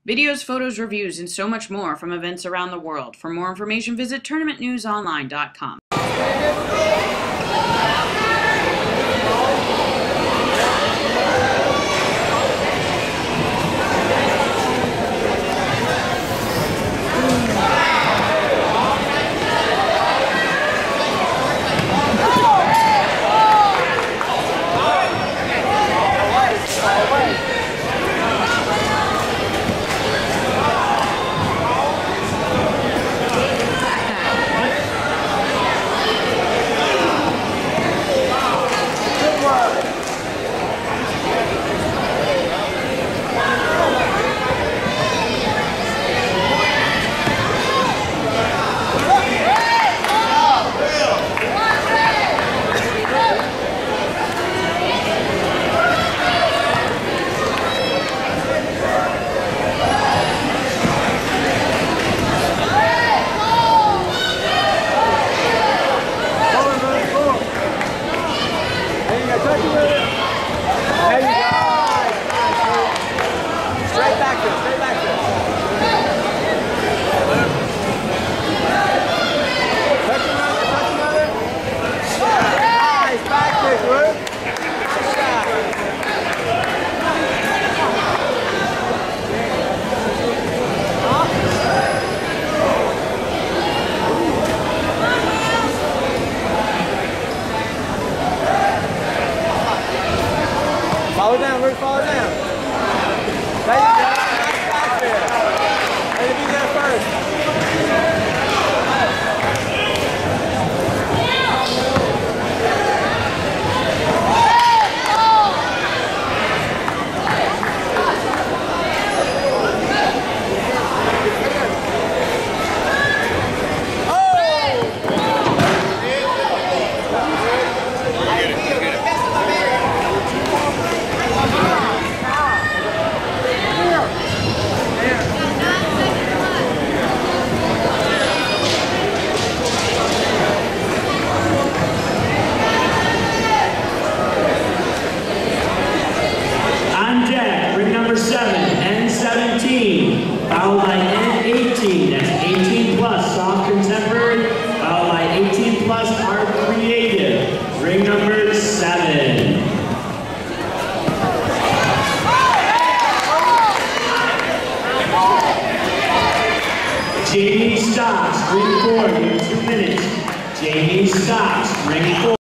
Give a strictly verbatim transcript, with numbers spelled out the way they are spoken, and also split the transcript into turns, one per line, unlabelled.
Videos, photos, reviews, and so much more from events around the world. For more information, visit tournament news online dot com.
Follow down, Luke, follow down. There you go. Back there. Way to be there first.
Fouled by N eighteen, that's eighteen plus, soft contemporary. Fouled by eighteen plus, art creative. Ring number seven. Jamie Stocks, ring four, you have two minutes. Jamie Stocks, ring four.